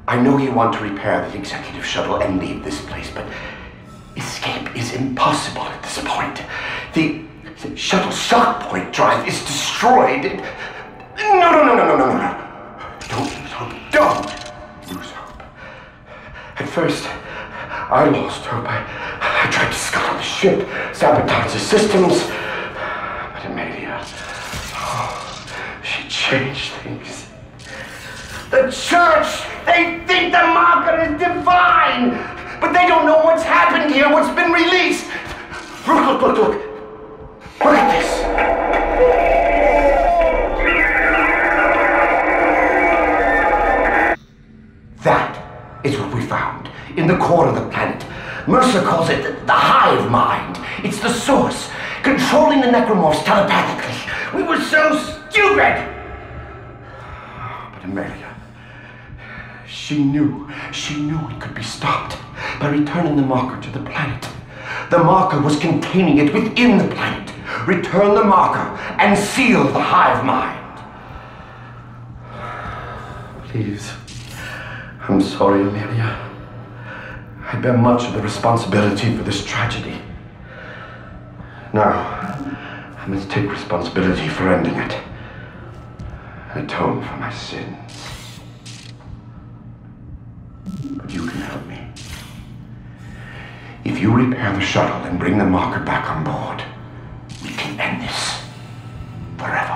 I know you want to repair the executive shuttle and leave this place, but escape is impossible at this point. The shuttle shock point drive is destroyed. No. Don't lose hope. Don't lose hope. At first, I lost hope. I tried to scuttle the ship, sabotage the systems. But Amelia, she changed things. The church, they think the marker is divine, but they don't know what's happened here, what's been released. Look. Look at this. That is what we found in the core of the planet. Mercer calls it the hive mind. It's the source, controlling the necromorphs telepathically. We were so stupid. But Amelia, she knew it could be stopped by returning the marker to the planet. The marker was containing it within the planet. Return the marker and seal the hive mind. Please. I'm sorry, Amelia. I bear much of the responsibility for this tragedy. Now, I must take responsibility for ending it. Atone for my sins. But you can help me. If you repair the shuttle and bring the marker back on board, we can end this forever.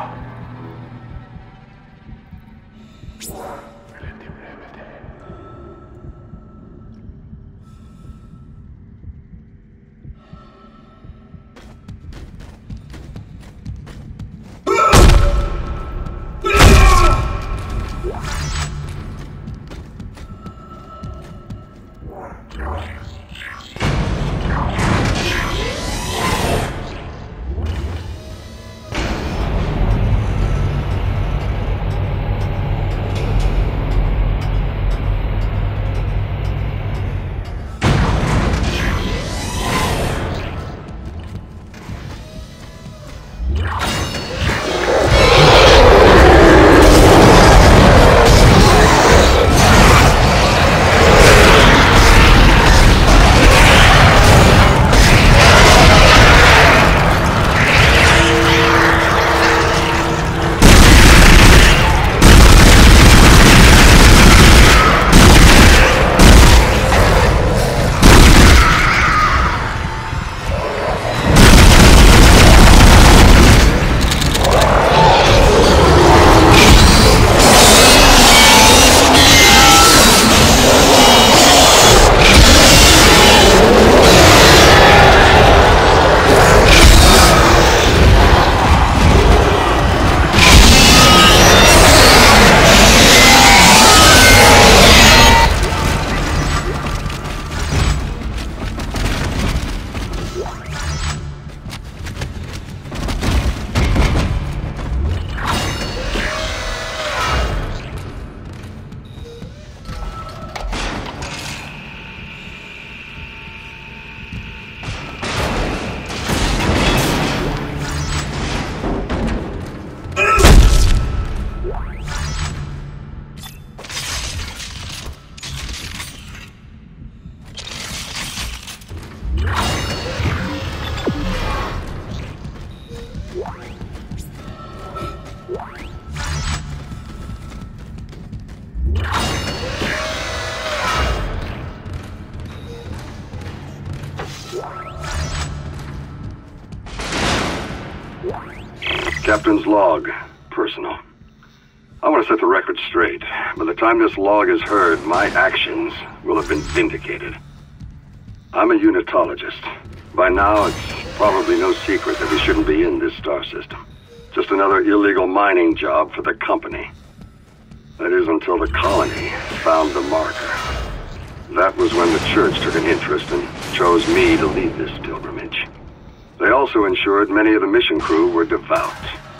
Captain's log, personal. I want to set the record straight. By the time this log is heard, my actions will have been vindicated. I'm a unitologist. By now, it's probably no secret that we shouldn't be in this star system. Just another illegal mining job for the company. That is until the colony found the marker. That was when the church took an interest and chose me to lead this pilgrimage. They also ensured many of the mission crew were devout.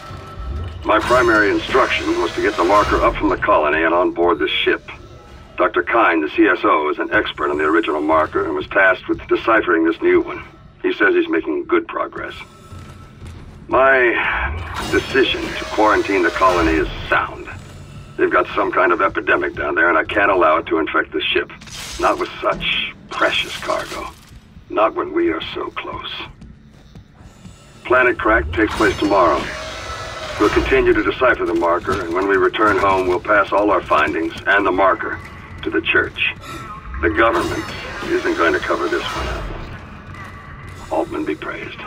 My primary instruction was to get the marker up from the colony and on board the ship. Dr. Kyne, the CSO, is an expert on the original marker and was tasked with deciphering this new one. He says he's making good progress. My decision to quarantine the colony is sound. They've got some kind of epidemic down there, and I can't allow it to infect the ship. Not with such precious cargo. Not when we are so close. Planet Crack takes place tomorrow. We'll continue to decipher the marker, and when we return home, we'll pass all our findings and the marker to the church. The government isn't going to cover this one up. Altman be praised.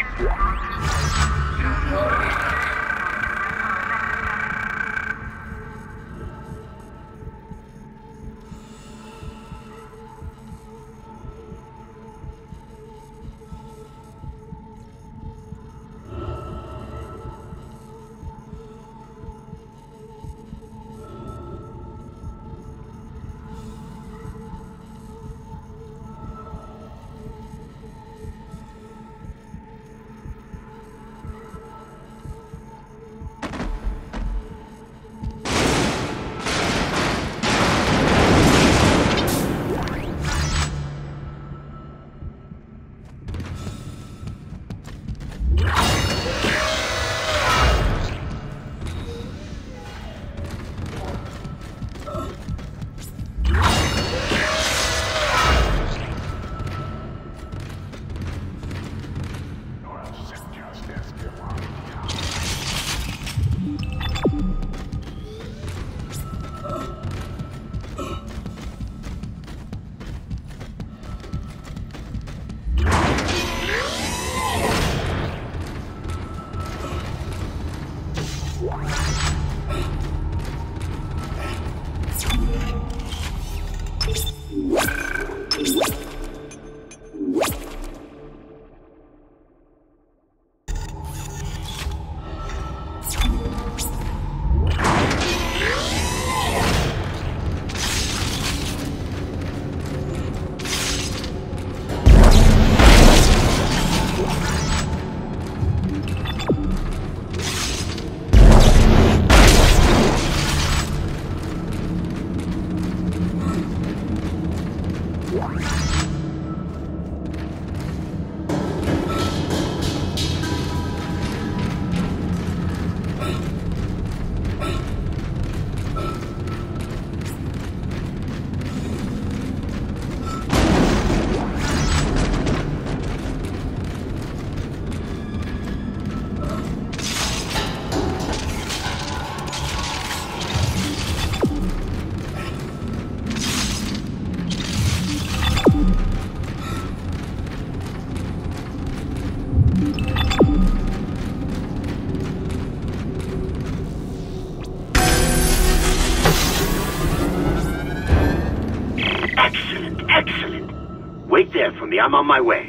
Wait there for me. I'm on my way.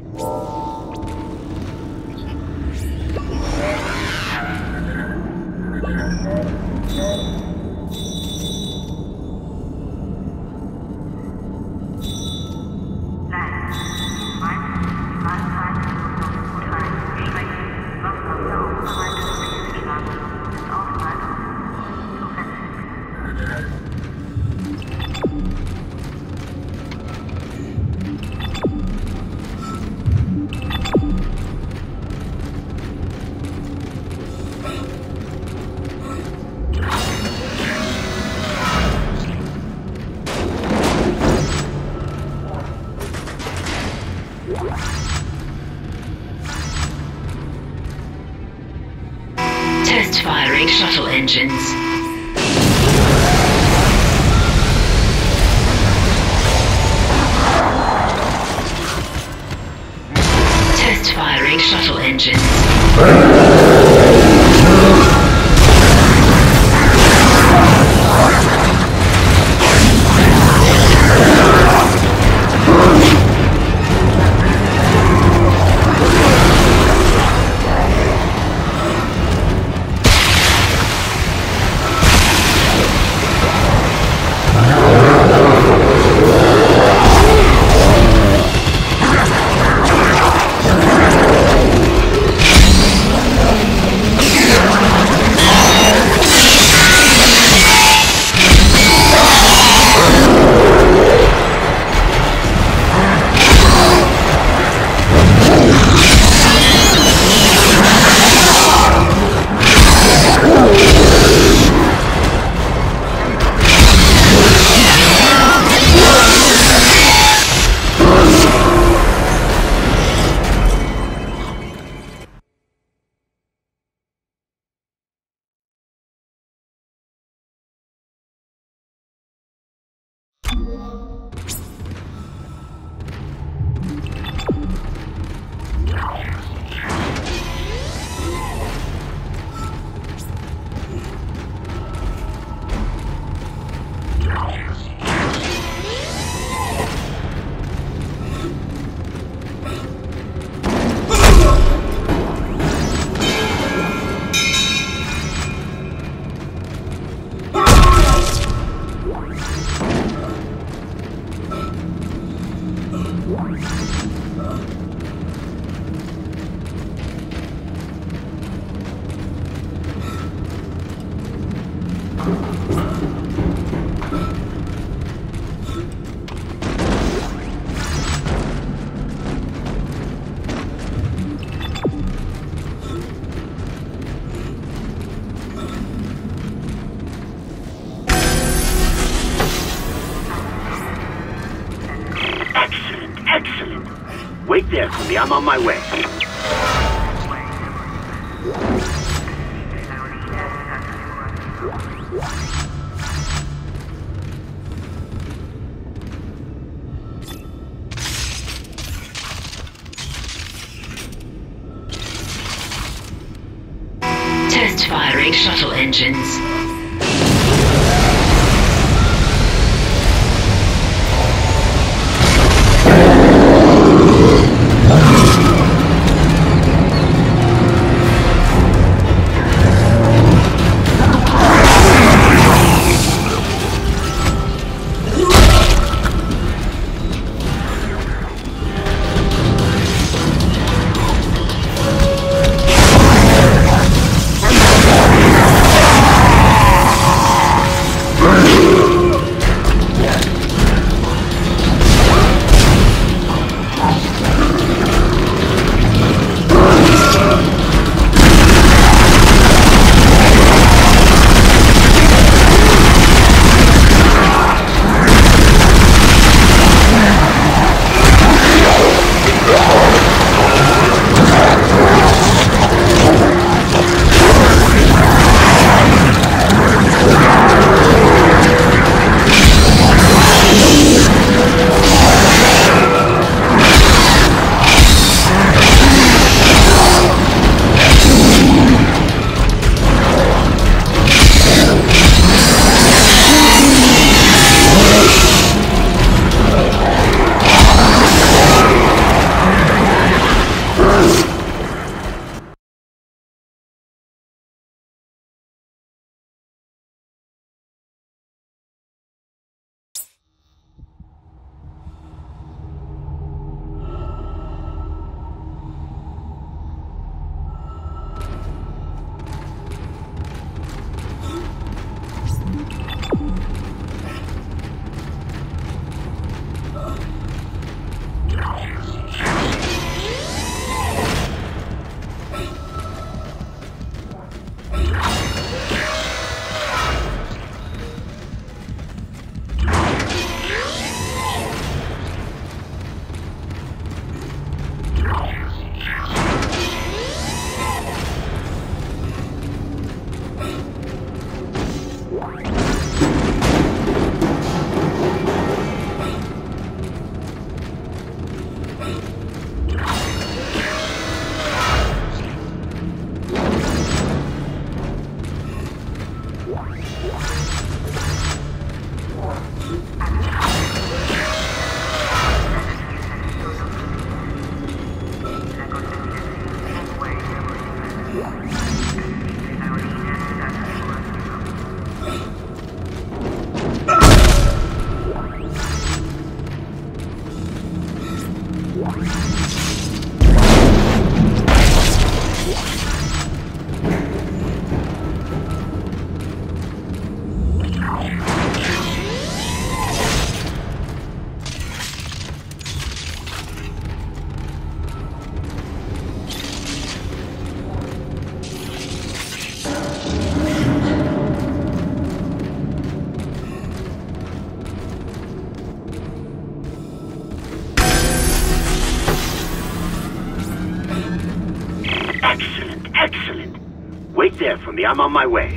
Test firing shuttle engines. Test firing shuttle engines. there for me. I'm on my way. Test firing shuttle engines. Excellent. Wait there for me. I'm on my way.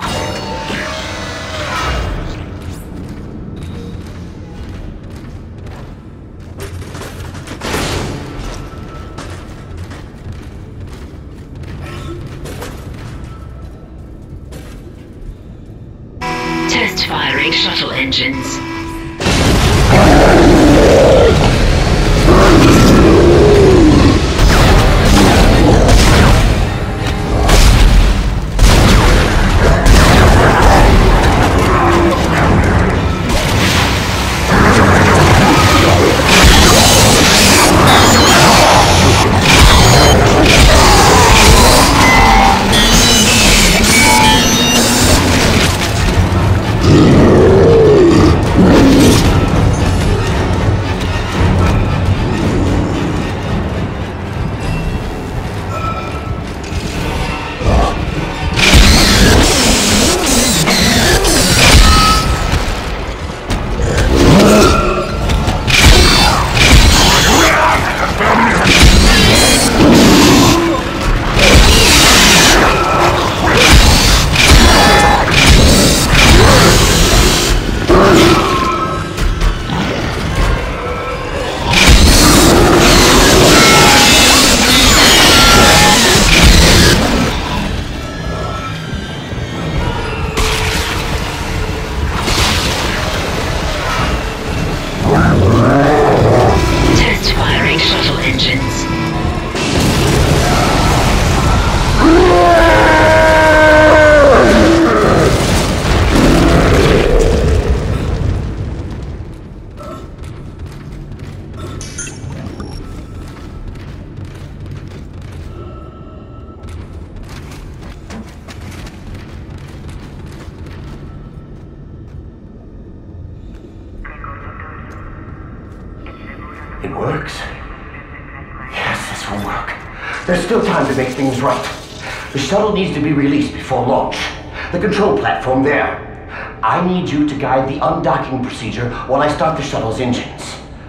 Test firing shuttle engines. It works. Yes, this will work. There's still time to make things right. The shuttle needs to be released before launch. The control platform there. I need you to guide the undocking procedure while I start the shuttle's engines.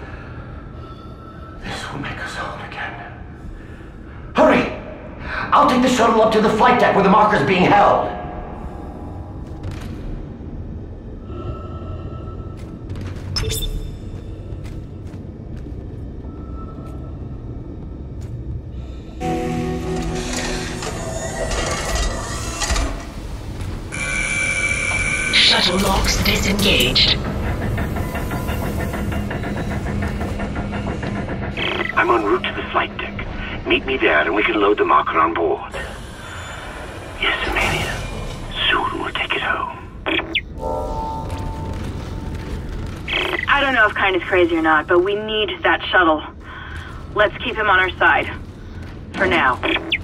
This will make us whole again. Hurry! I'll take the shuttle up to the flight deck where the marker's being held. Shuttle locks disengaged. I'm en route to the flight deck. Meet me there and we can load the marker on board. Yes, Amelia. Soon we'll take it home. I don't know if Kyne is crazy or not, but we need that shuttle. Let's keep him on our side. For now.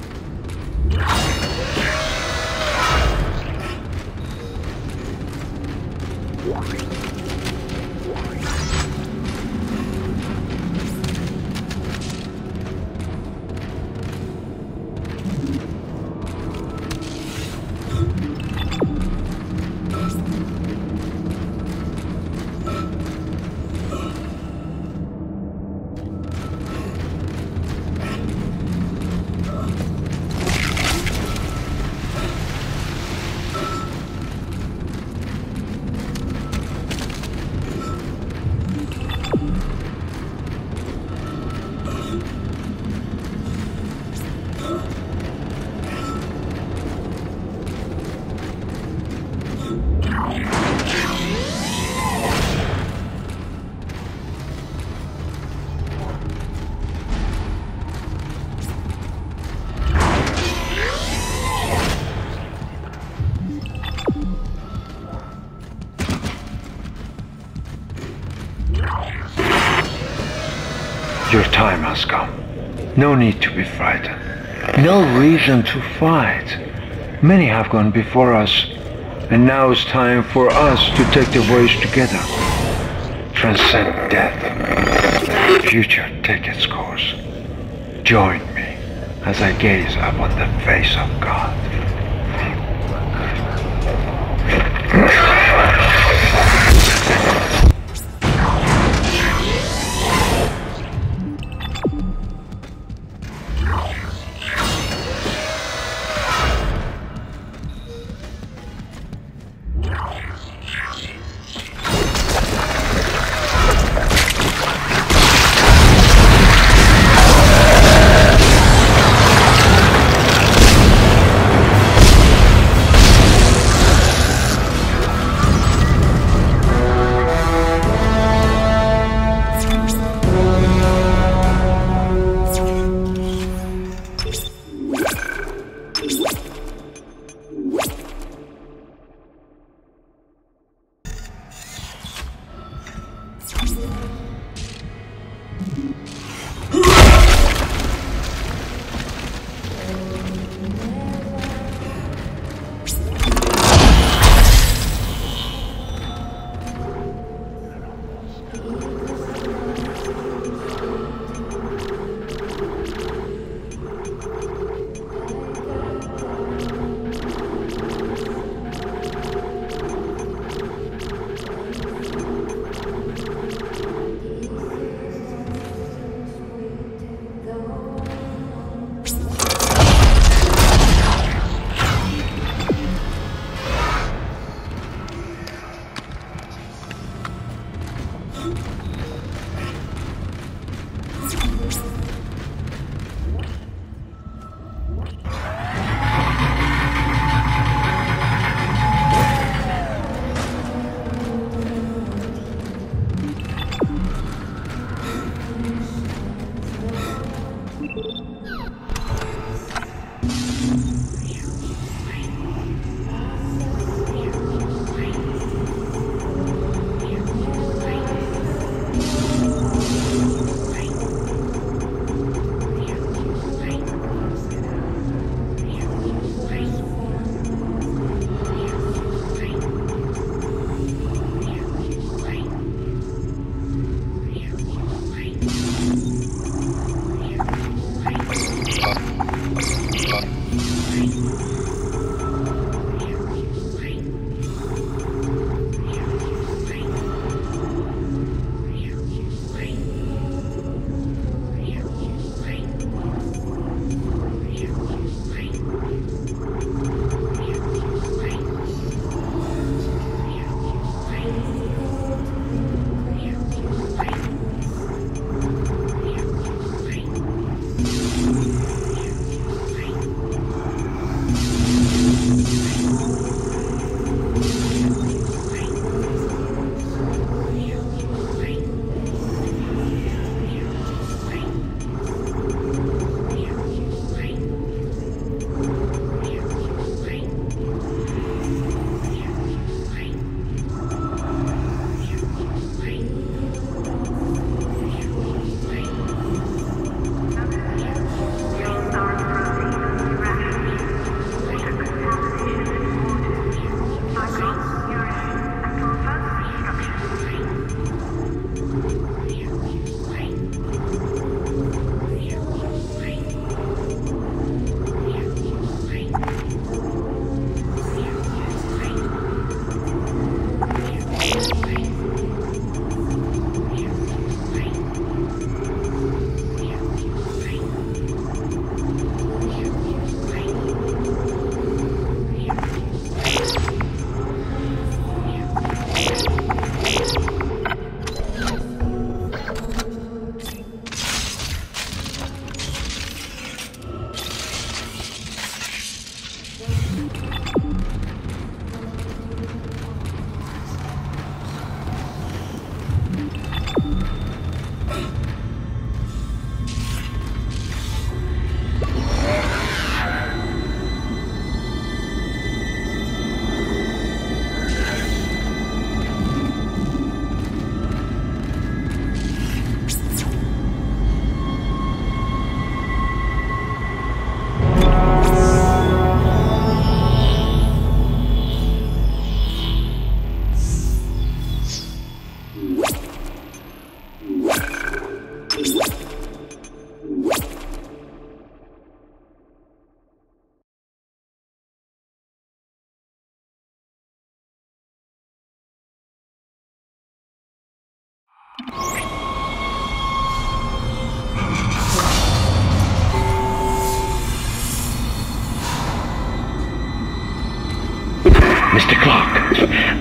Your time has come. No need to be frightened. No reason to fight. Many have gone before us, and now it's time for us to take the voyage together. Transcend death. Future take its course. Join me as I gaze upon the face of God.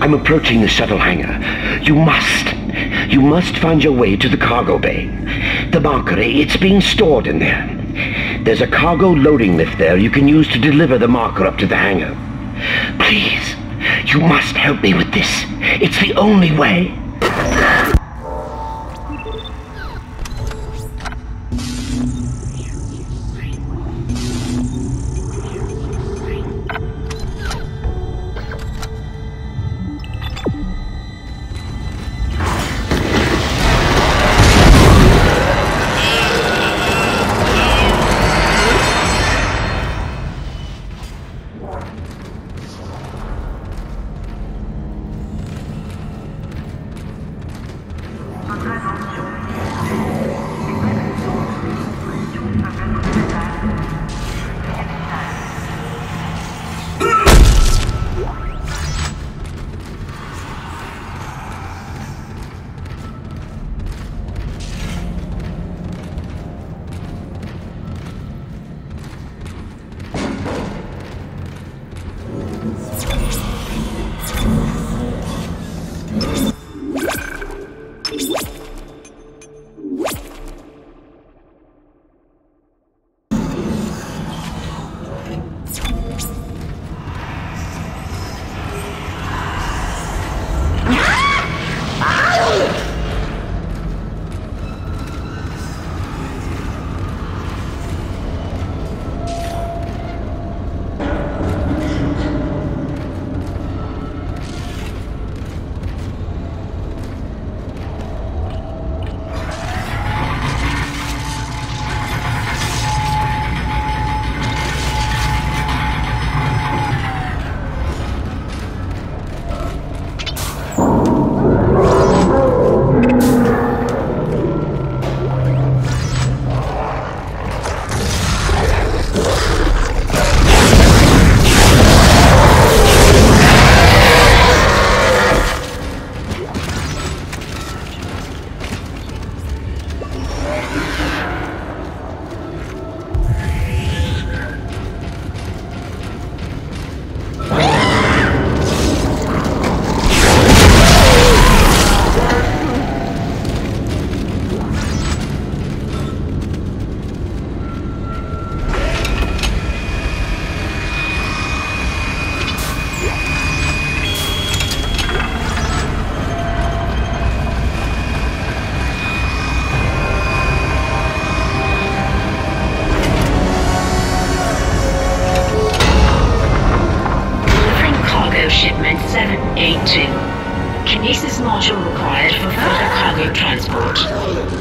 I'm approaching the shuttle hangar. You must find your way to the cargo bay. The marker, it's being stored in there. There's a cargo loading lift there you can use to deliver the marker up to the hangar. Please, you must help me with this. It's the only way. Shipment 782. Kinesis module required for further cargo transport.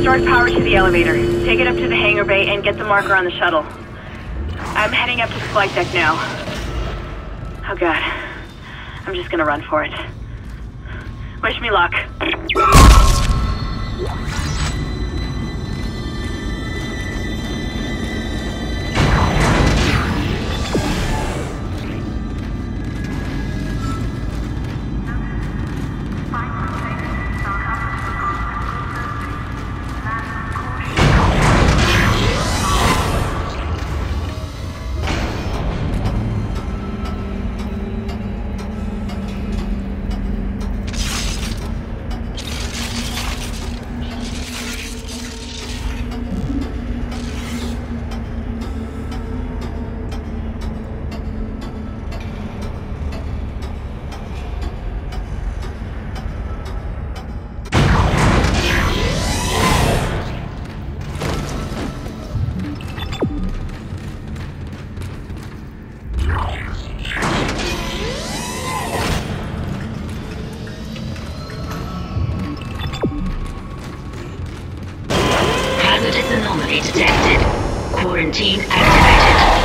Restores power to the elevator. Take it up to the hangar bay and get the marker on the shuttle. I'm heading up to the flight deck now. Oh god. I'm just gonna run for it. Wish me luck. Anomaly detected. Quarantine activated.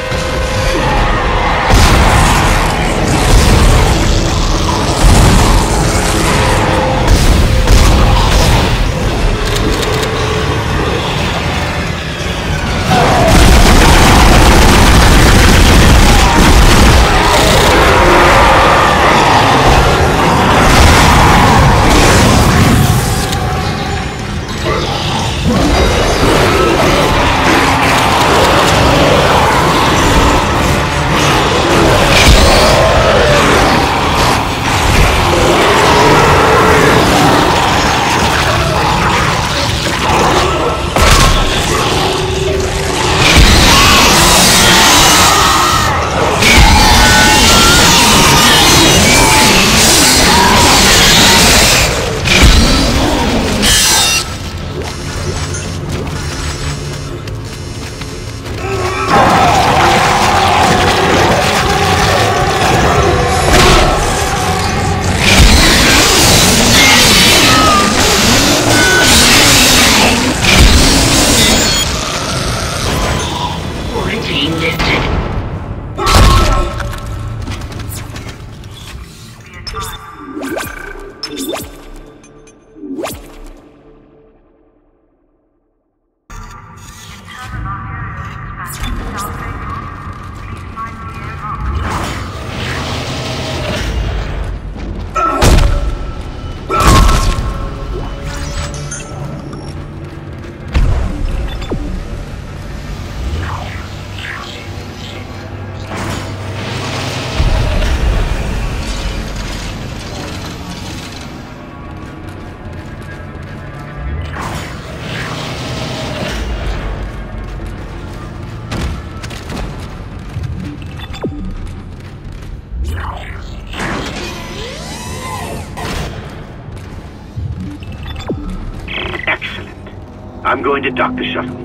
I'm going to dock the shuttle.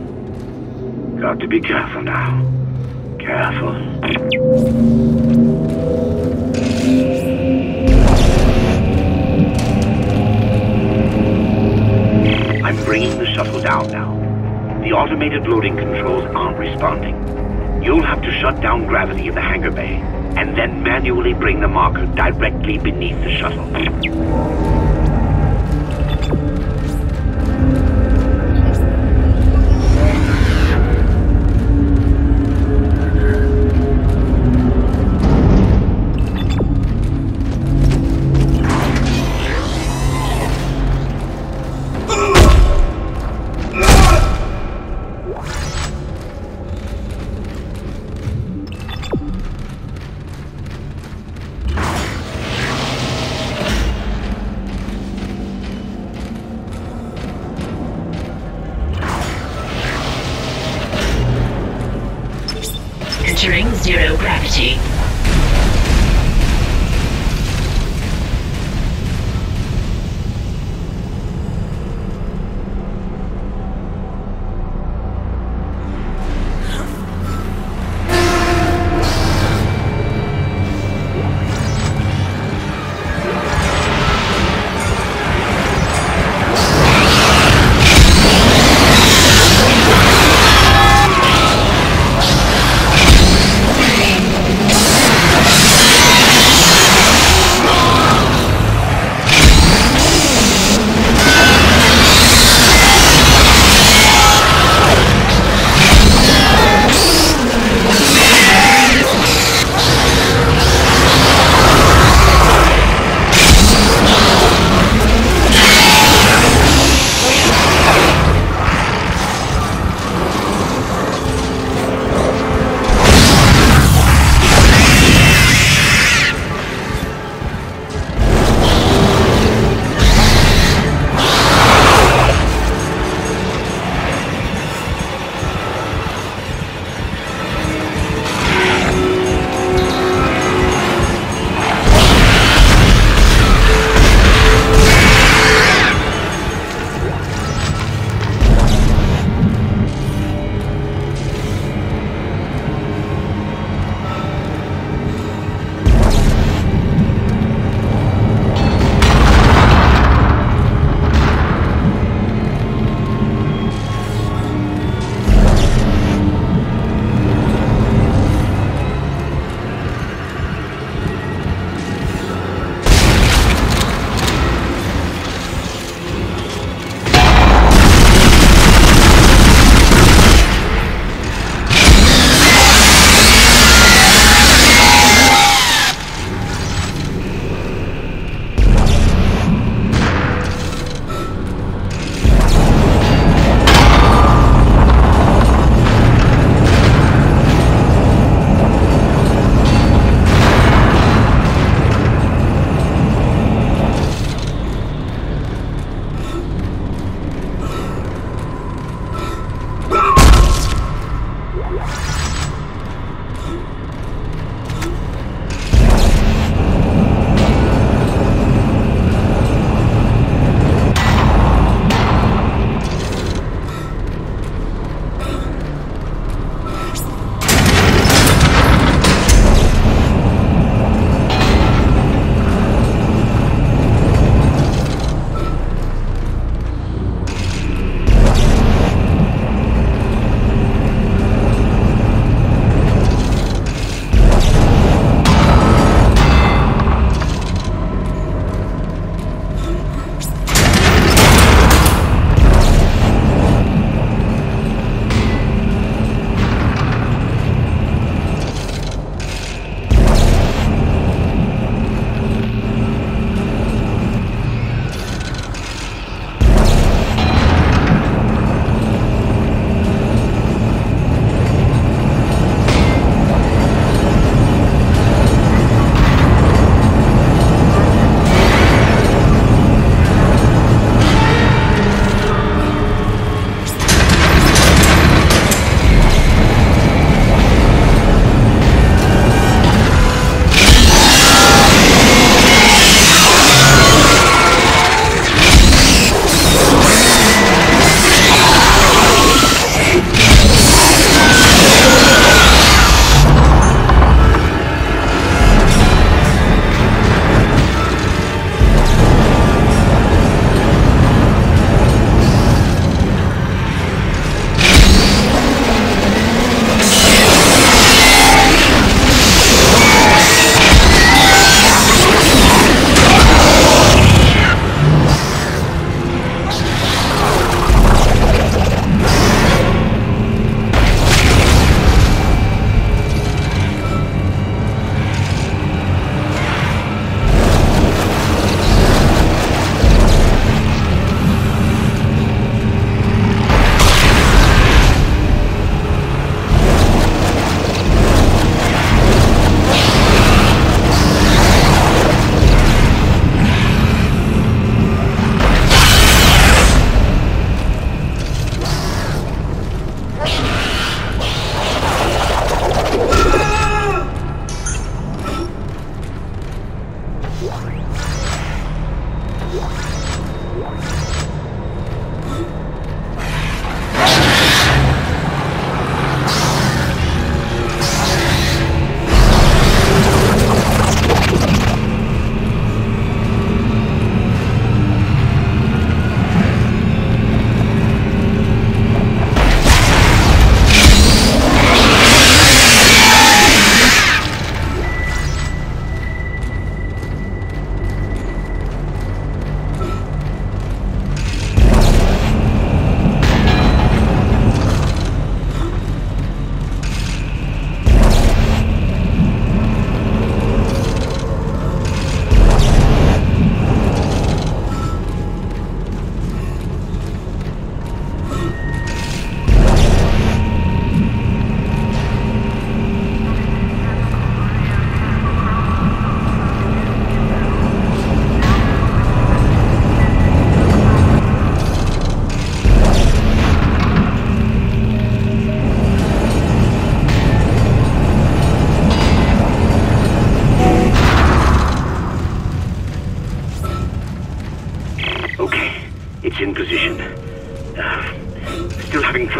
Got to be careful now. Careful. I'm bringing the shuttle down now. The automated loading controls aren't responding. You'll have to shut down gravity in the hangar bay, and then manually bring the marker directly beneath the shuttle. Entering zero gravity.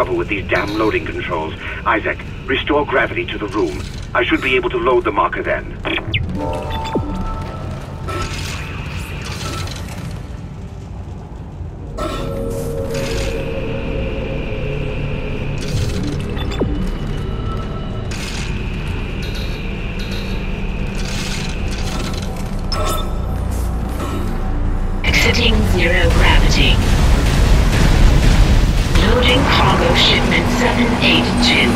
trouble with these damn loading controls. Isaac, restore gravity to the room. I should be able to load the marker then. Exiting zero gravity. Loading cargo shipment 782.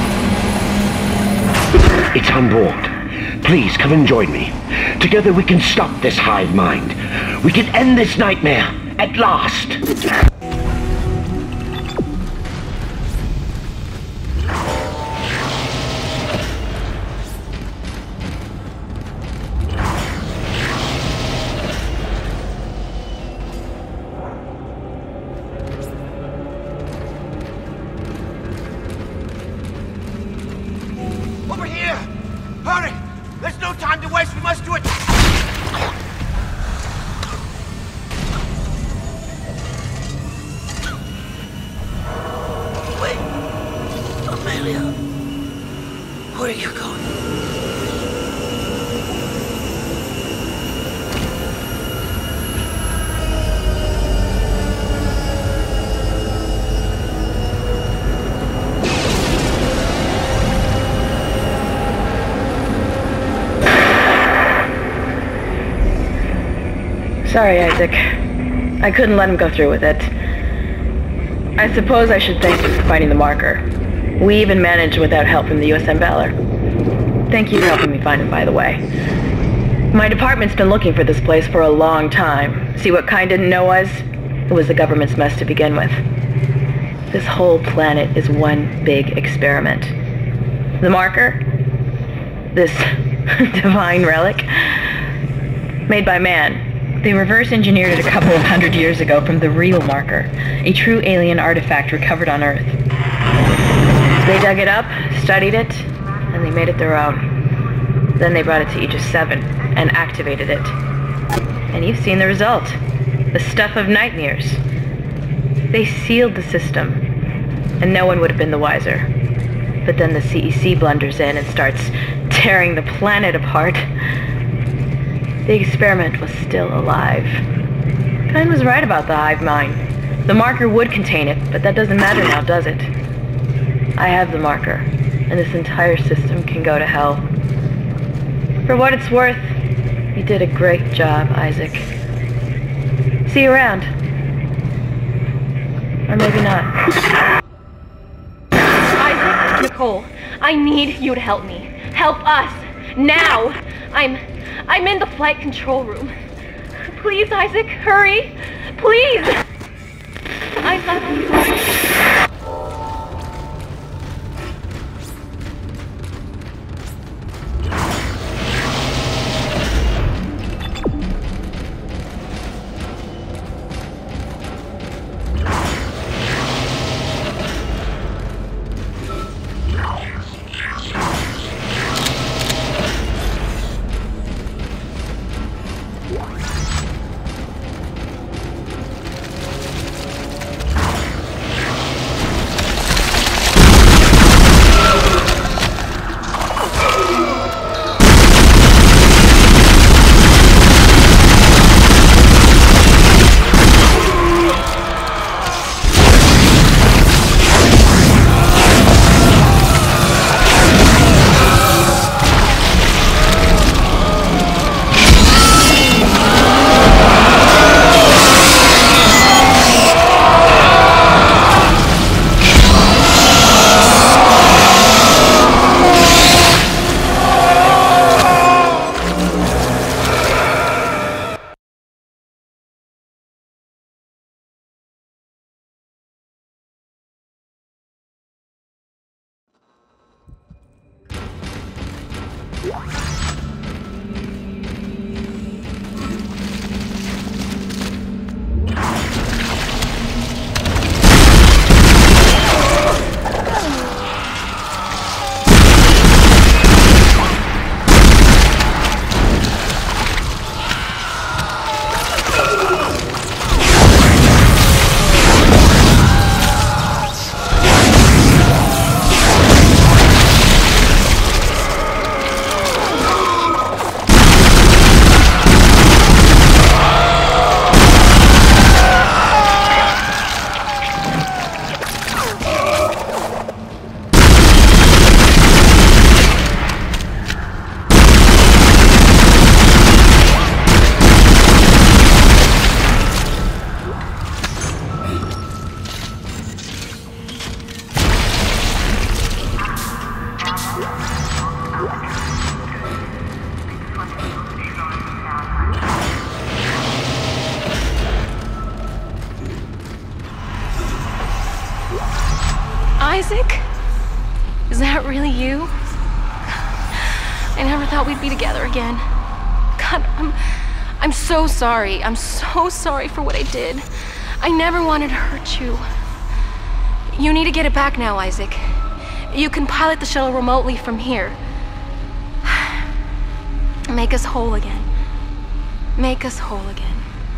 It's on board. Please come and join me. Together we can stop this hive mind. We can end this nightmare at last. Over here! Hurry! There's no time to waste, we must do it! Wait! Amelia! Where are you going? Sorry, Isaac. I couldn't let him go through with it. I suppose I should thank you for finding the marker. We even managed without help from the USM Valor. Thank you for helping me find him, by the way. My department's been looking for this place for a long time. See what Kyne didn't know was? It was the government's mess to begin with. This whole planet is one big experiment. The marker? This divine relic? Made by man. They reverse engineered it a couple of hundred years ago from the real marker, a true alien artifact recovered on Earth. They dug it up, studied it, and they made it their own. Then they brought it to Aegis 7 and activated it. And you've seen the result. The stuff of nightmares. They sealed the system, and no one would have been the wiser. But then the CEC blunders in and starts tearing the planet apart. The experiment was still alive. Kyne was right about the hive mind. The marker would contain it, but that doesn't matter now, does it? I have the marker, and this entire system can go to hell. For what it's worth, you did a great job, Isaac. See you around. Or maybe not. Isaac, Nicole, I need you to help me. Help us. Now! I'm in the flight control room. Please, Isaac, hurry! Please! I'm really you? I never thought we'd be together again. God, I'm so sorry. I'm so sorry for what I did. I never wanted to hurt you. You need to get it back now, Isaac. You can pilot the shuttle remotely from here. Make us whole again. Make us whole again.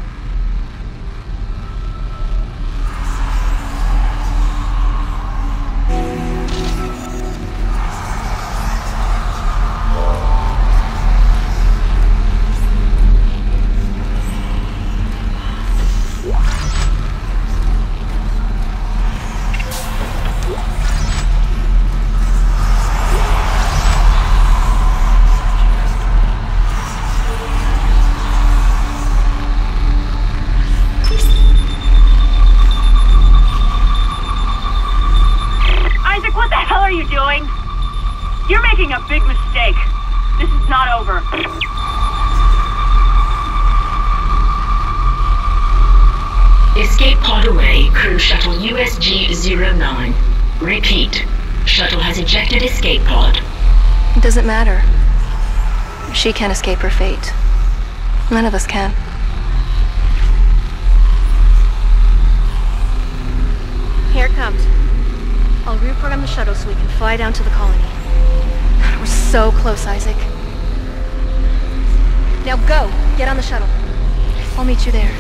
You're making a big mistake. This is not over. Escape pod away, crew shuttle USG-09. Repeat. Shuttle has ejected escape pod. It doesn't matter. She can't escape her fate. None of us can. Here it comes. I'll reprogram the shuttle so we can fly down to the colony. We're so close, Isaac. Now go! Get on the shuttle. I'll meet you there.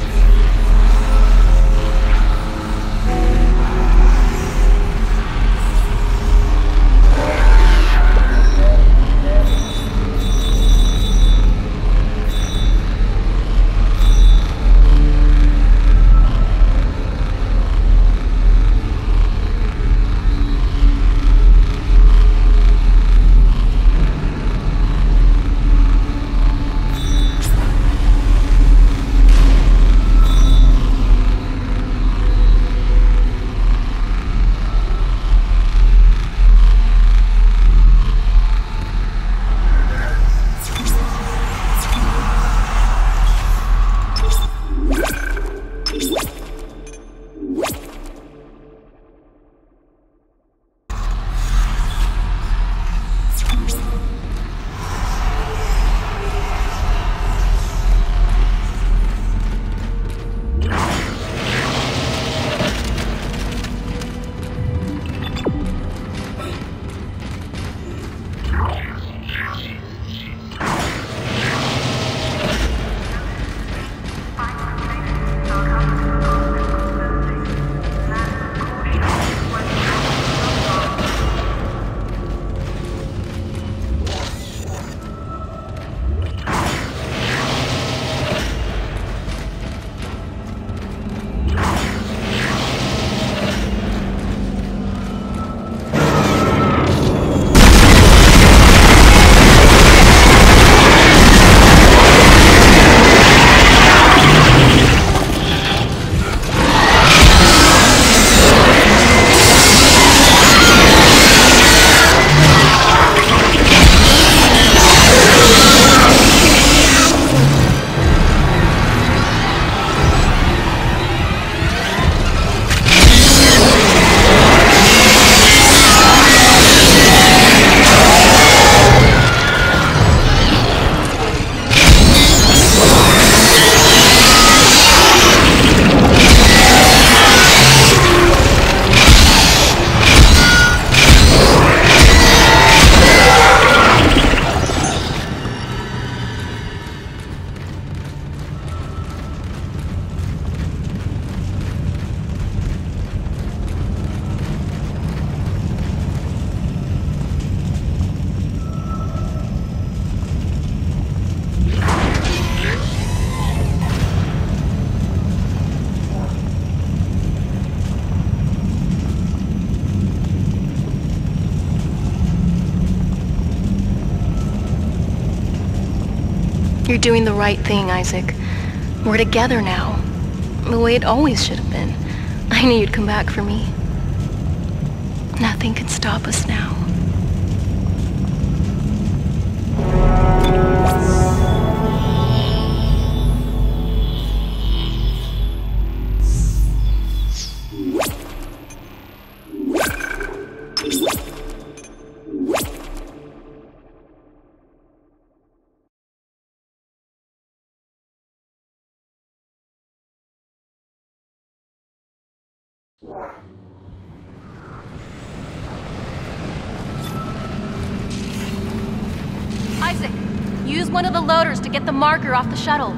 You're doing the right thing, Isaac. We're together now. The way it always should have been. I knew you'd come back for me. Nothing can stop us now. Isaac, use one of the loaders to get the marker off the shuttle.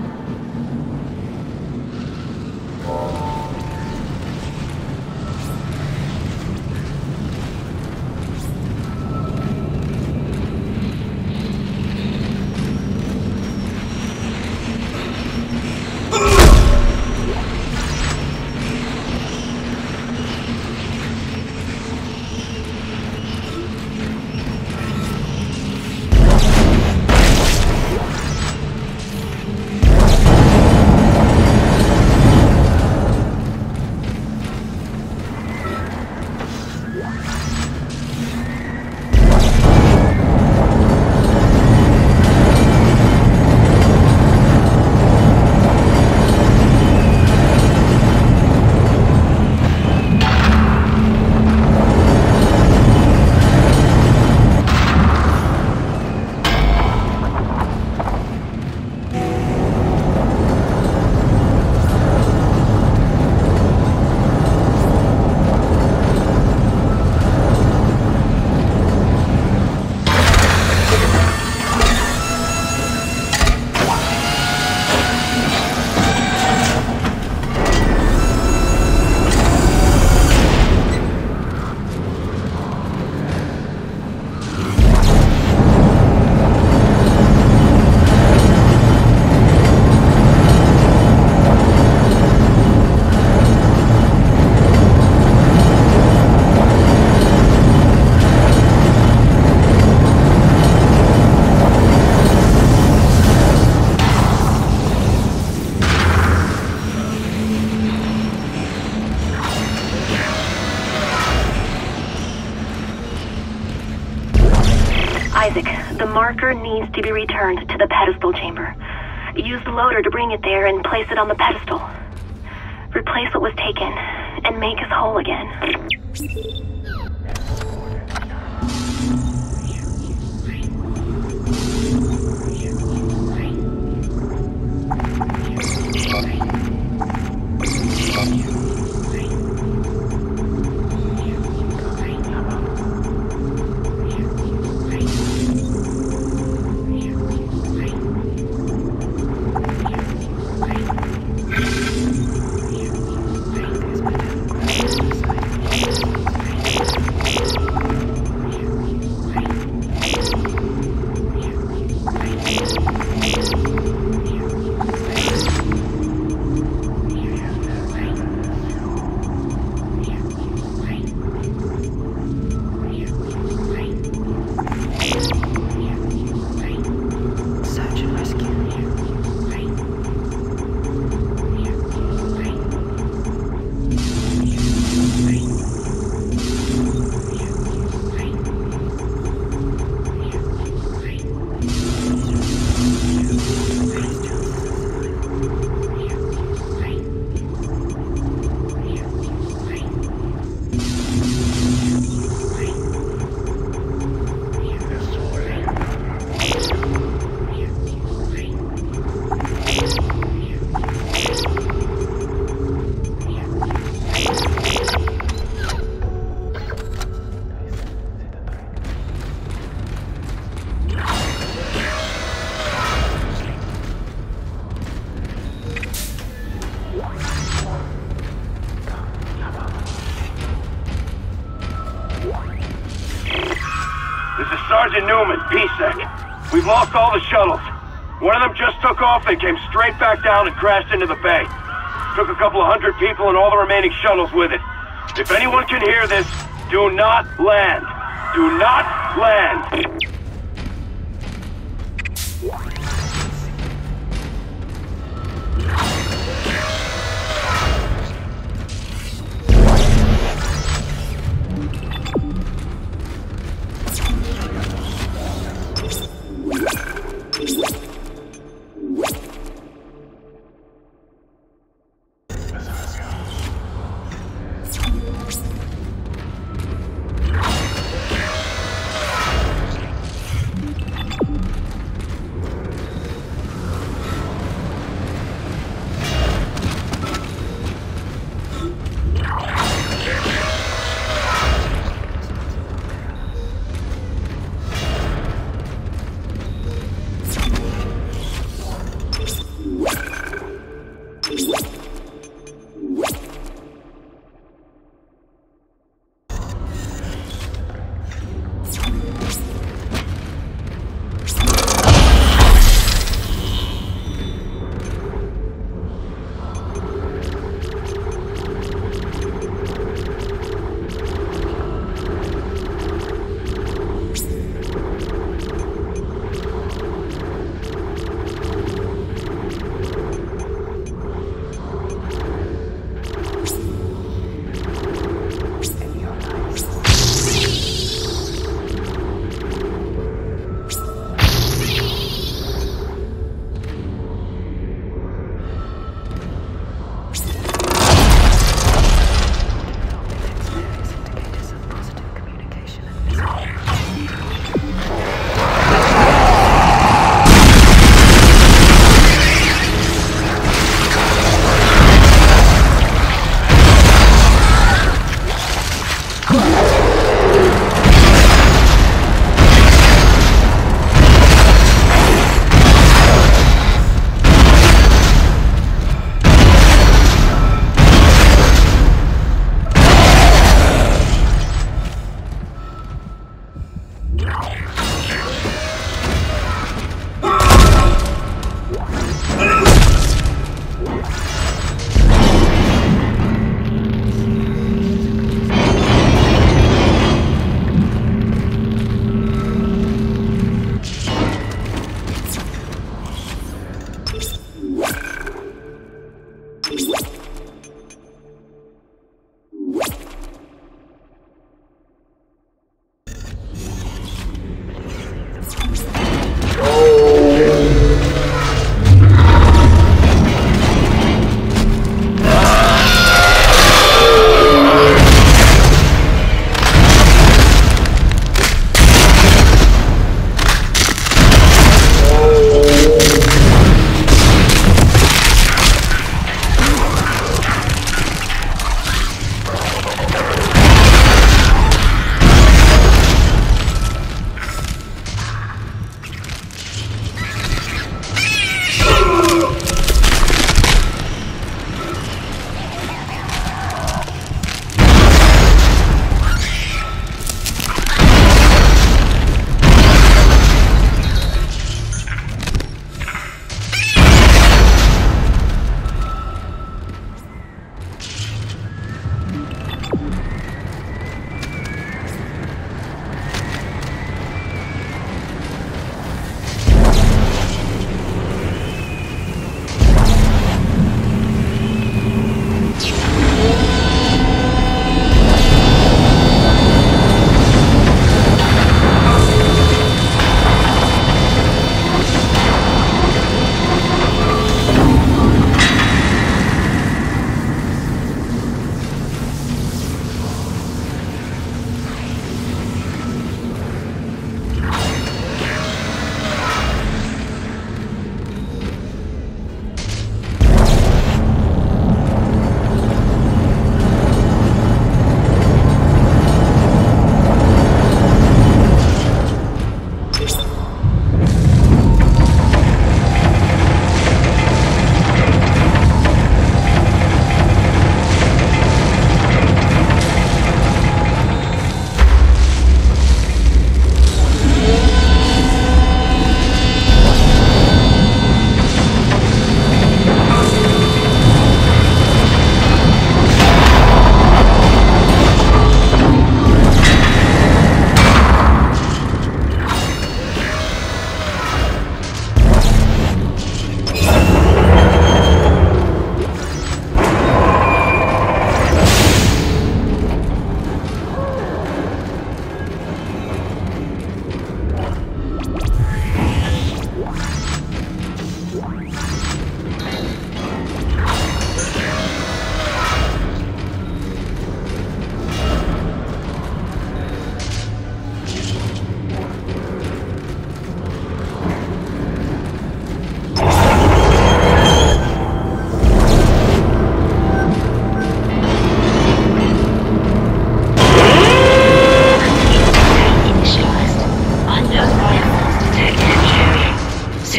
Isaac, the marker needs to be returned to the pedestal chamber. Use the loader to bring it there and place it on the pedestal. Replace what was taken, and make us whole again. Sergeant Newman, PSEC. We've lost all the shuttles. One of them just took off and came straight back down and crashed into the bay. Took a couple of 100 people and all the remaining shuttles with it. If anyone can hear this, do not land. Do not land.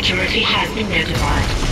Security has been notified.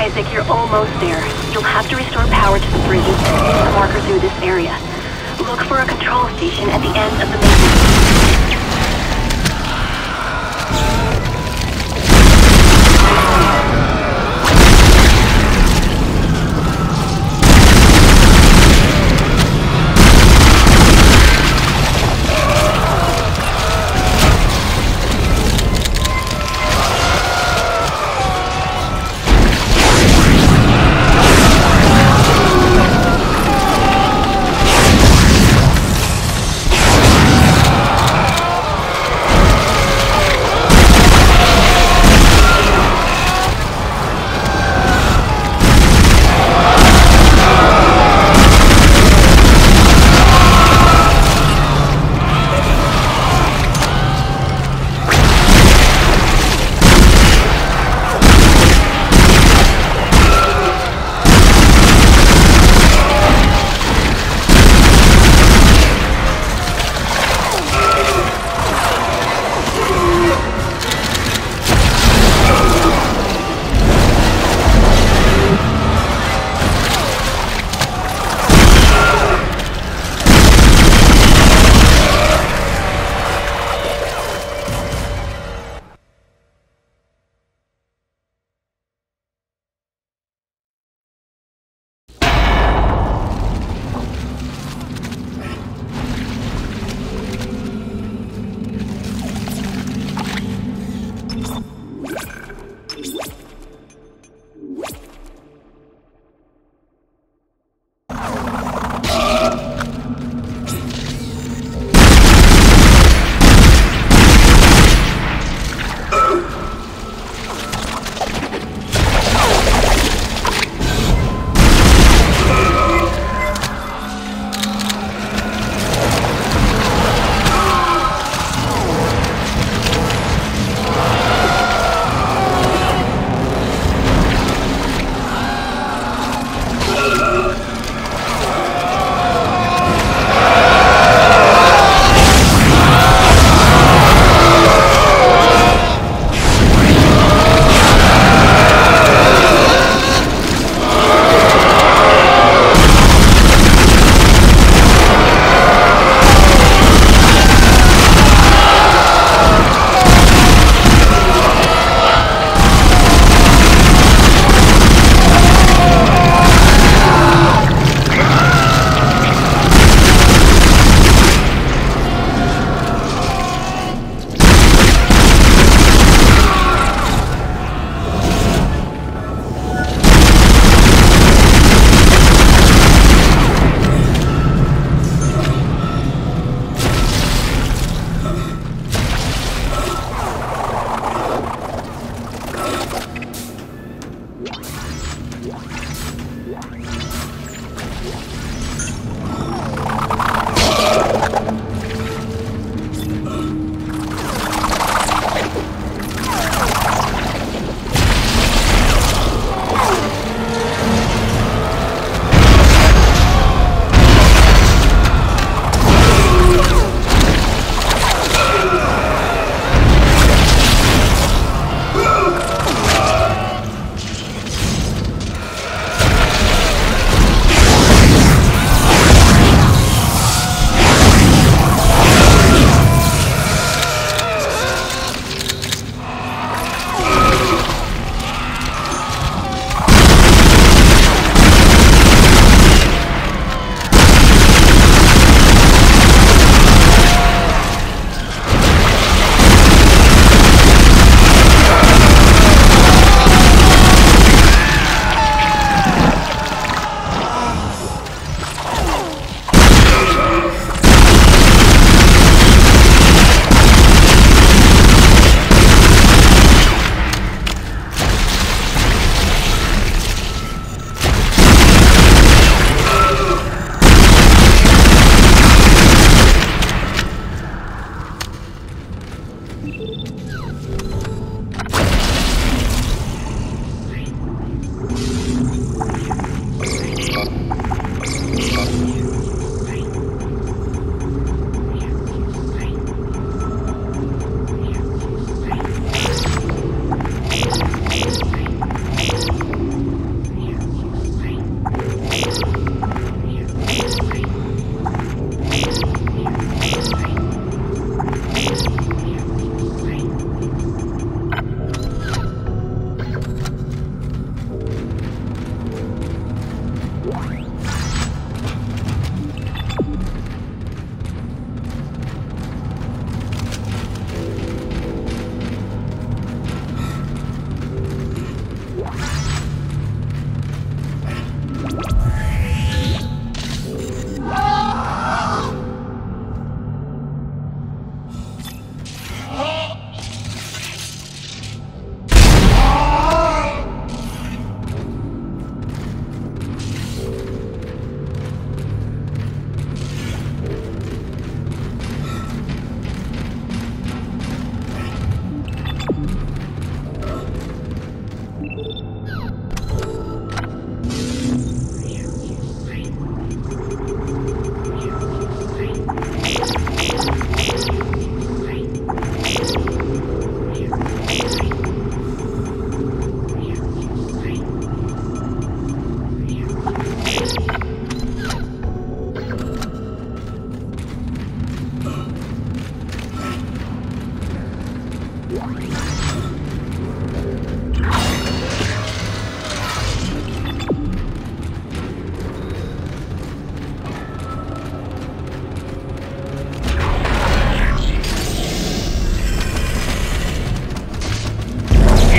Isaac, you're almost there. You'll have to restore power to the bridges and move the marker through this area. Look for a control station at the end of the main.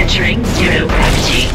Entering zero gravity.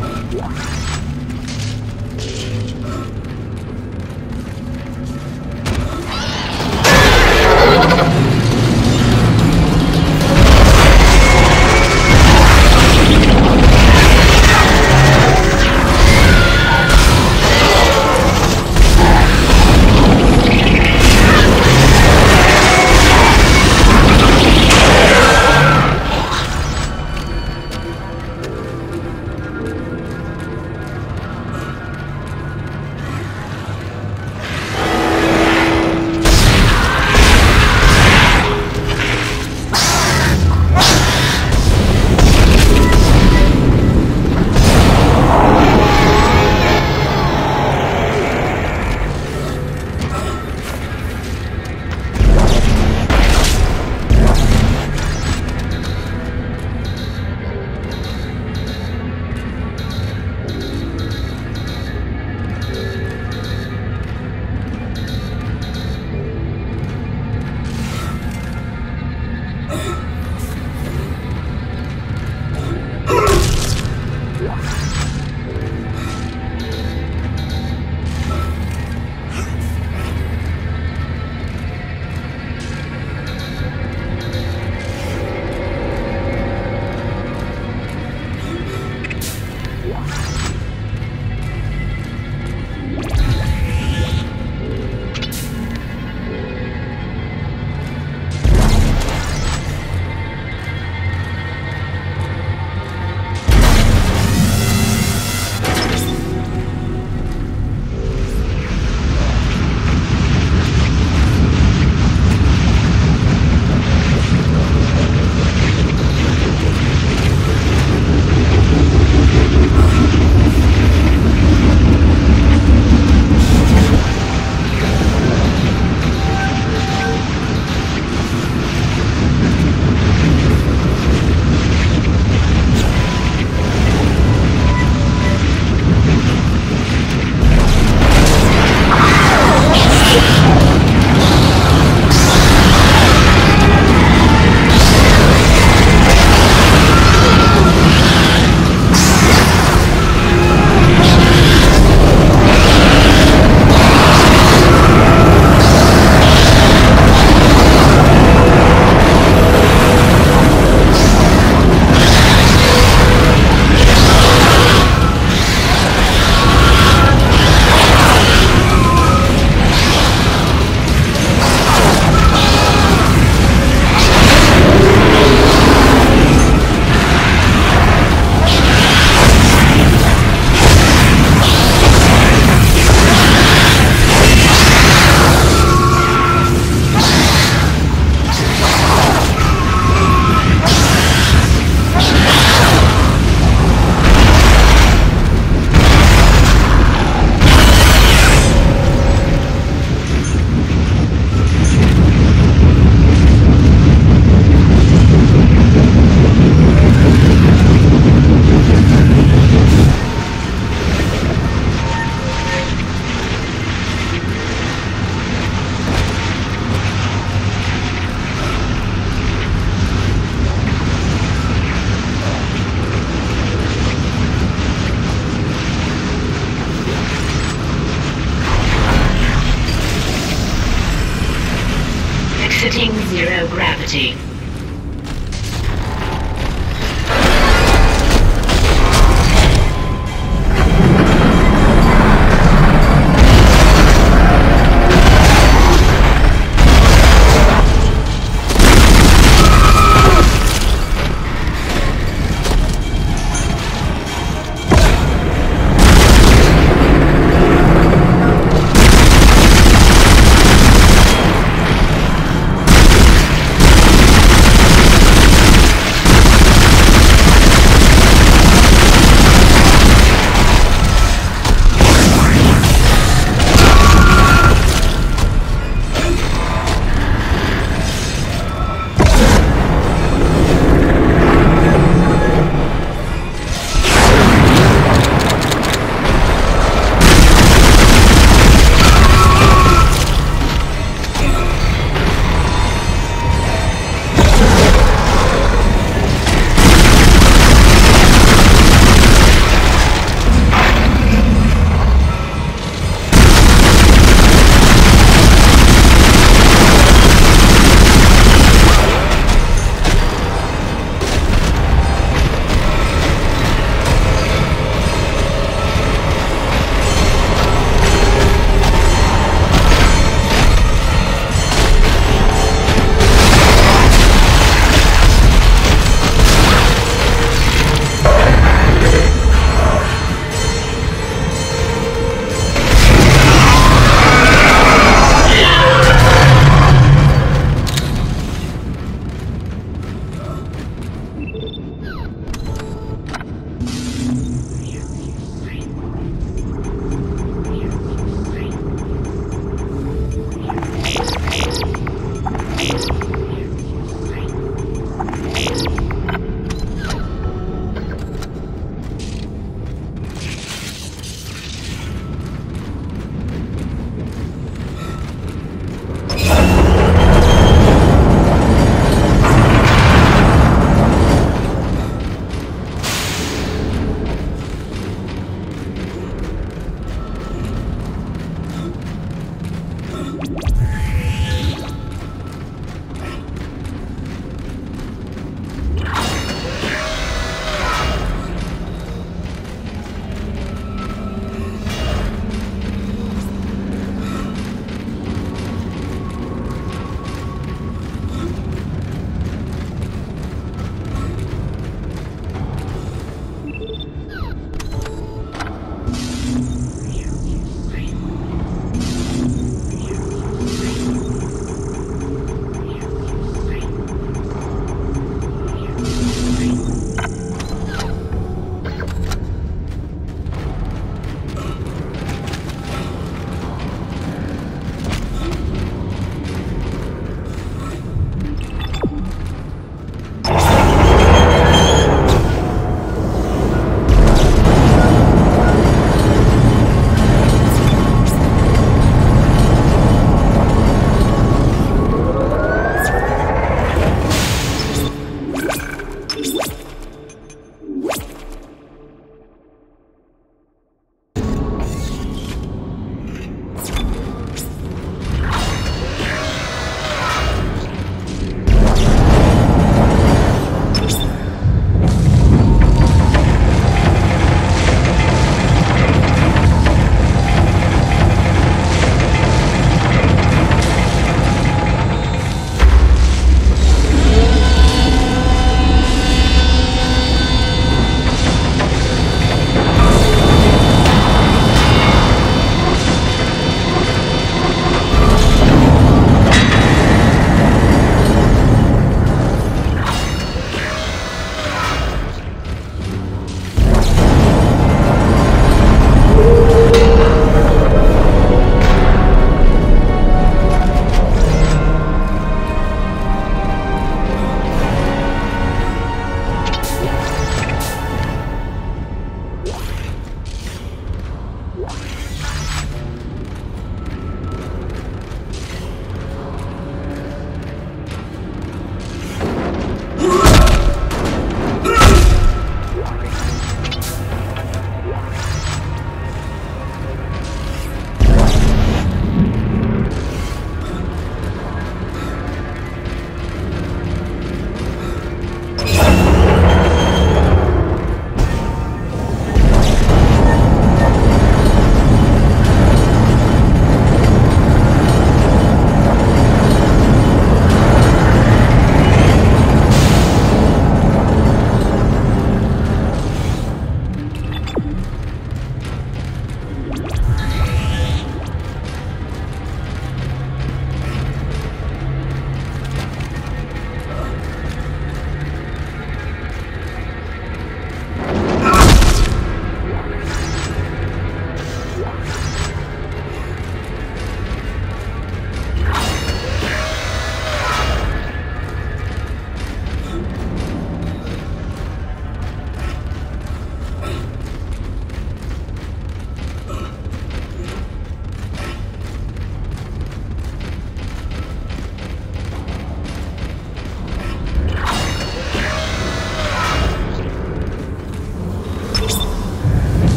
Exiting zero gravity.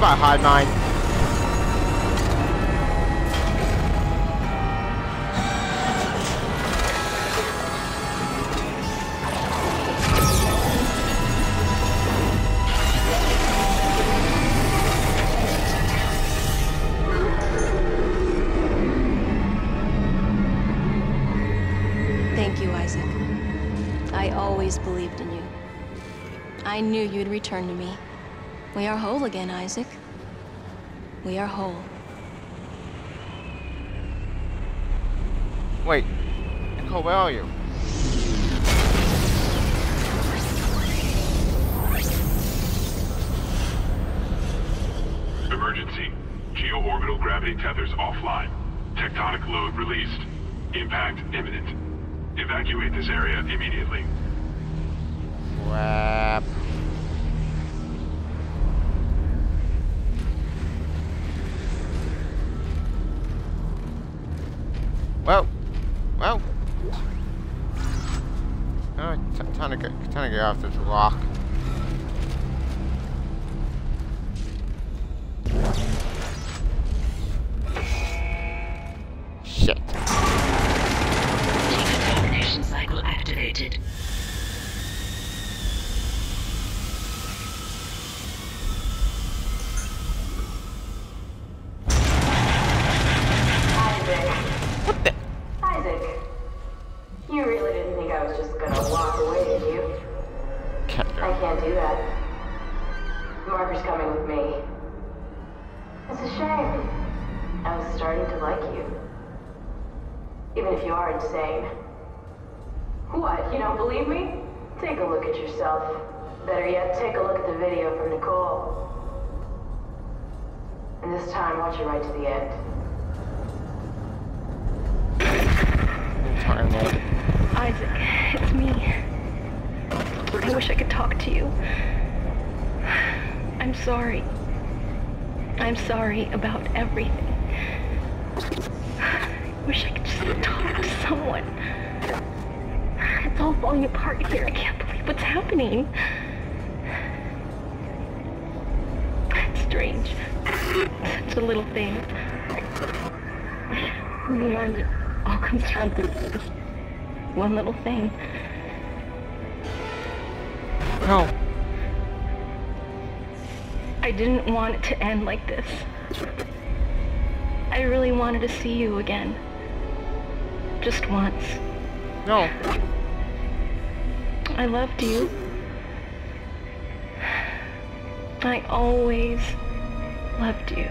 got a hive mind. Thank you, Isaac. I always believed in you. I knew you'd return to me. We are whole again, Isaac. We are whole. Wait, Nicole, where are you? Emergency. Geo-orbital gravity tethers offline. Tectonic load released. Impact imminent. Evacuate this area immediately. Crap. Well. Oh, time to get off this rock. Shit. Decontamination cycle activated. What the? Isaac, you really didn't think I was just gonna walk away, did you? I can't do that. Marker's coming with me. It's a shame. I was starting to like you. Even if you are insane. What, you don't believe me? Take a look at yourself. Better yet, take a look at the video from Nicole. And this time, watch it right to the end. Isaac, it's me. I wish I could talk to you. I'm sorry. I'm sorry about everything. I wish I could just talk to someone. It's all falling apart here. I can't believe what's happening. It's strange. Such a little thing. And it all comes down to this one little thing. No. I didn't want it to end like this. I really wanted to see you again. Just once. No. I loved you. I always loved you.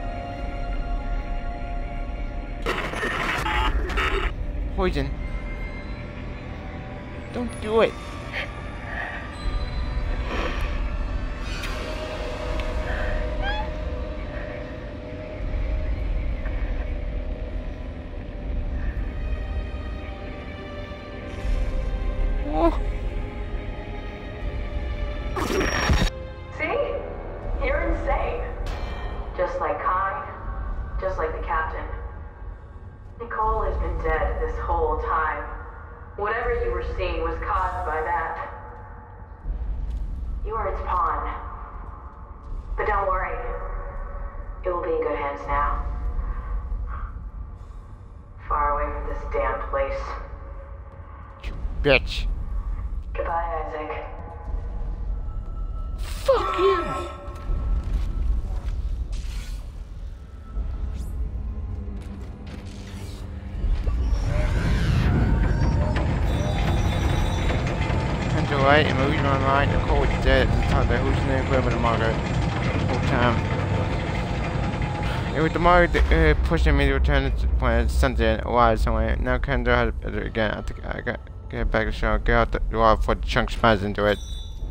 Poison. Don't do it. See? You're insane. Just like Kai, just like the captain. Nicole has been dead this whole time. Whatever you were seeing was caused by that. You are its pawn. But don't worry. It will be in good hands now. Far away from this damn place. Bitch. Goodbye, Isaac. Fuck you. Right, and moving my mind, Nicole was dead at the time that hallucinating with the Margaret the whole time. It was the Margaret pushing me to return to the planet, something a while somewhere. Now Kendra has it again. I think I got get back to the show, get out the door before the chunk smashes into it.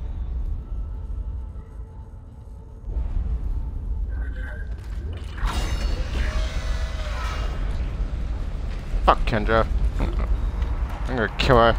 Fuck Kendra. I'm gonna kill her.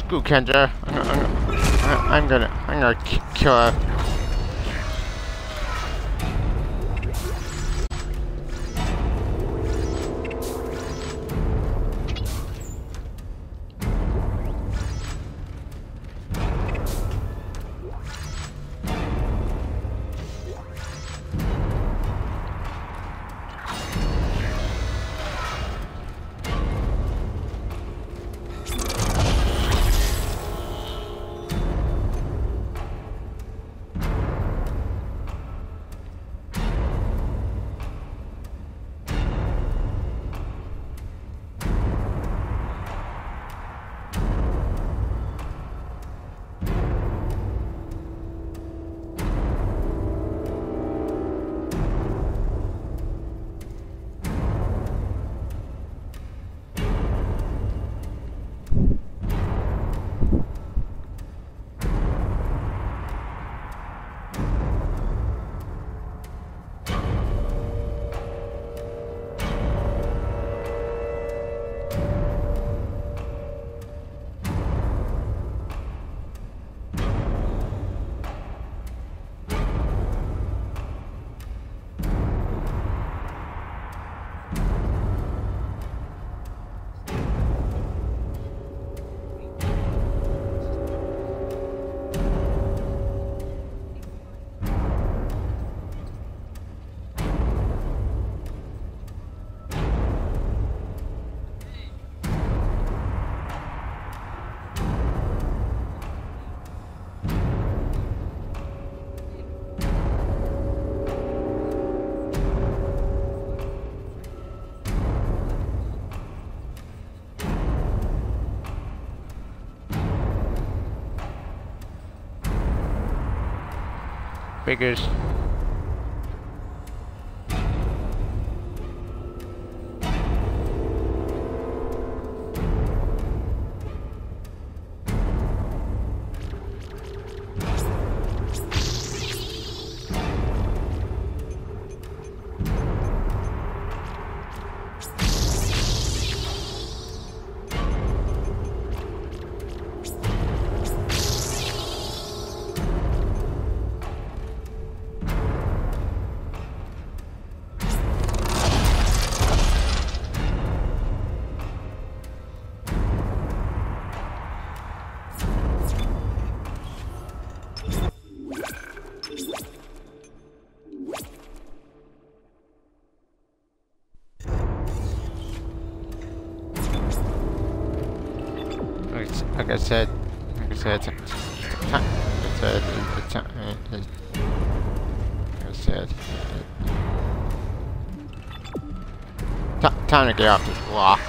Screw Kendra. I'm gonna kill her. Figures. Like I said, time to get off this block.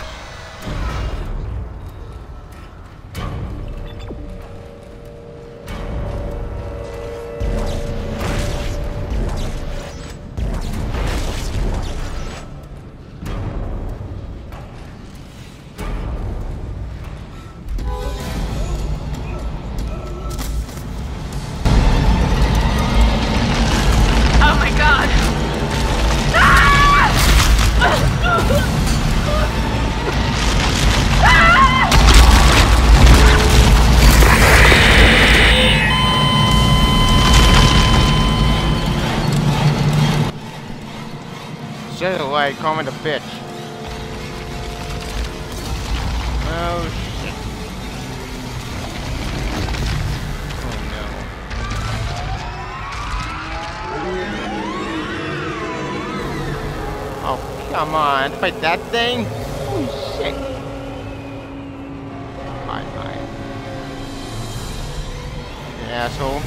Just like calling the bitch. Oh shit. Oh no. Oh come on, fight that thing? Oh shit. Hi. You asshole.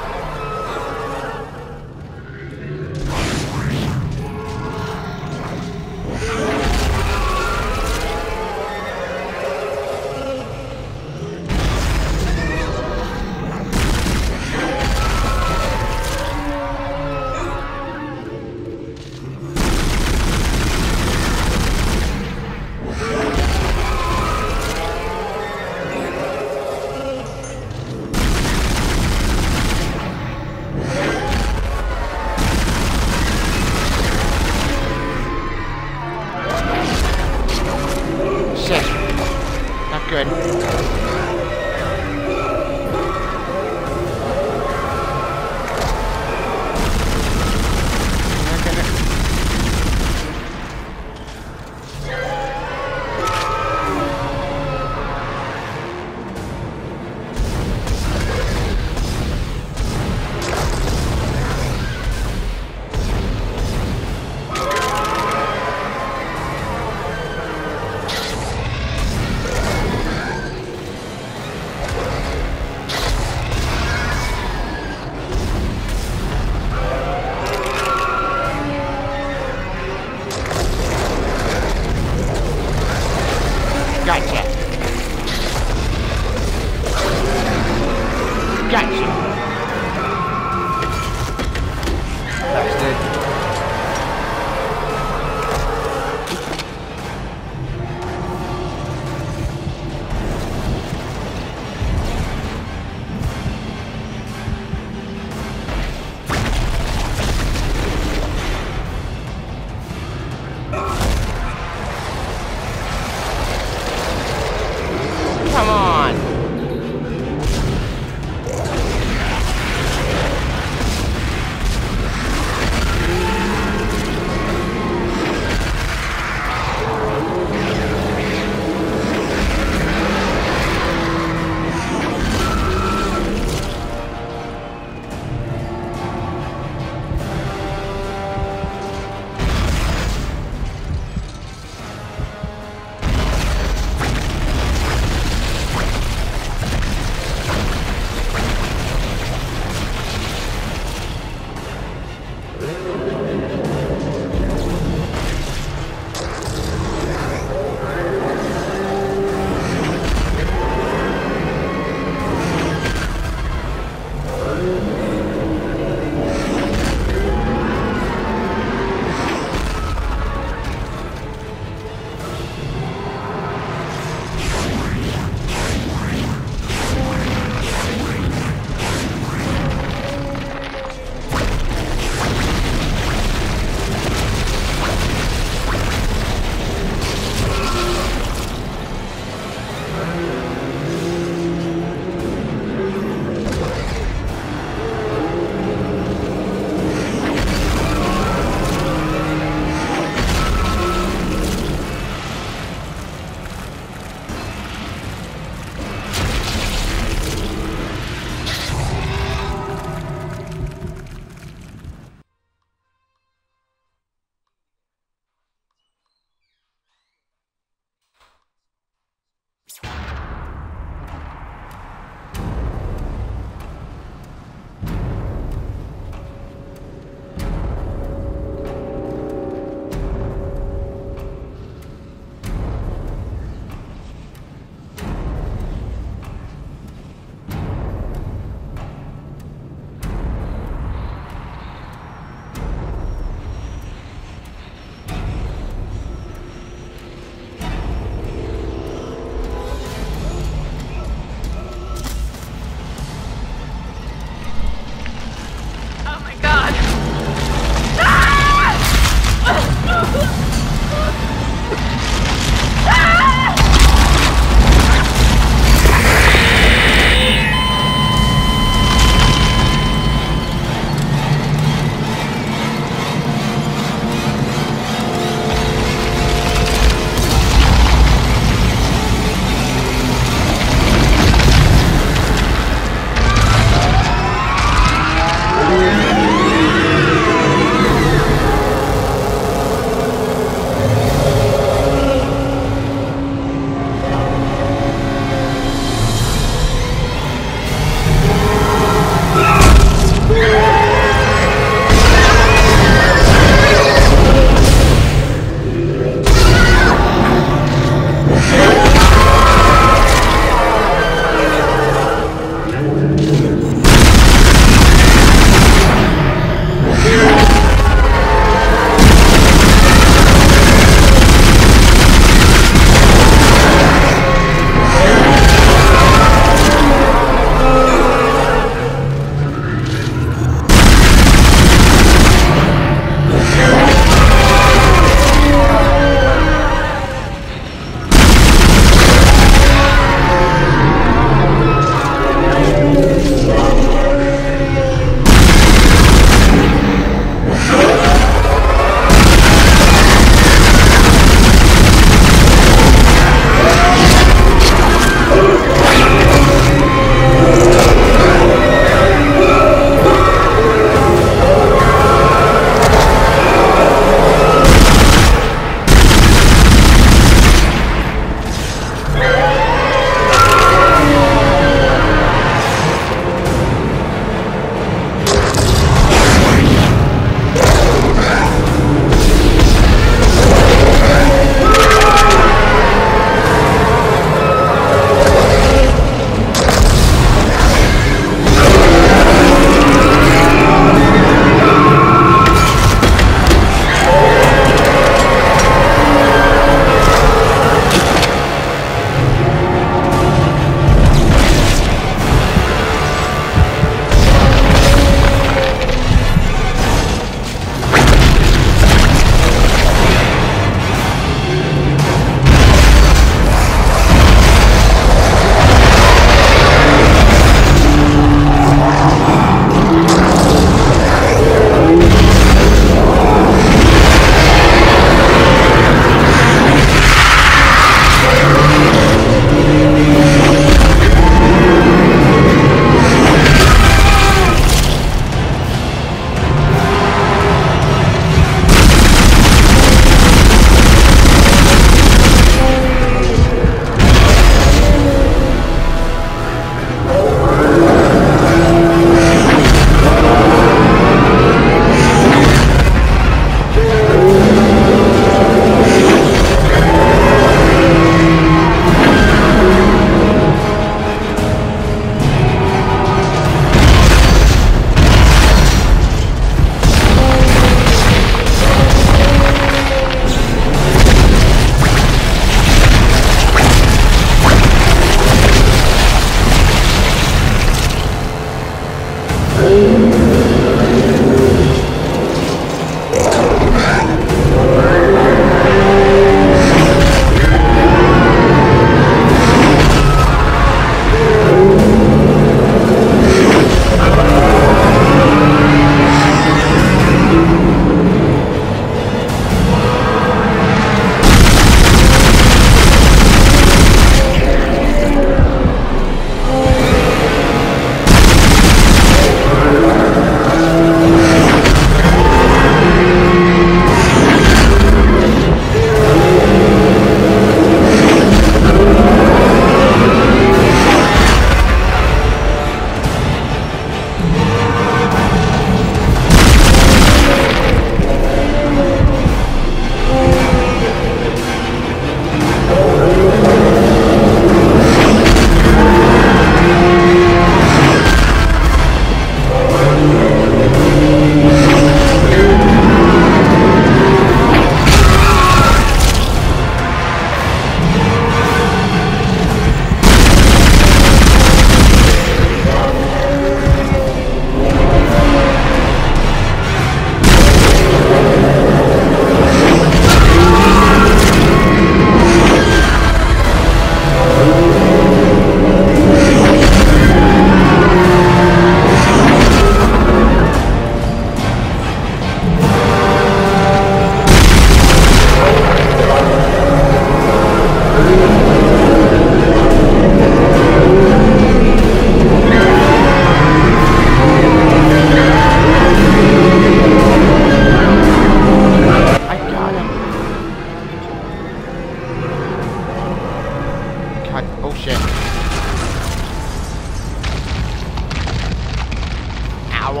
Ow.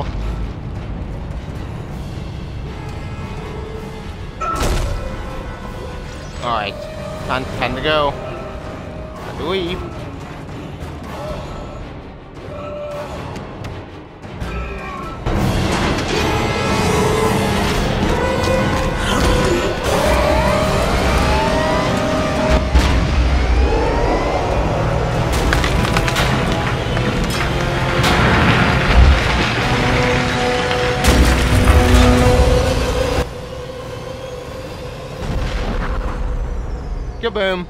Alright. Time to go. Time to leave. Kaboom!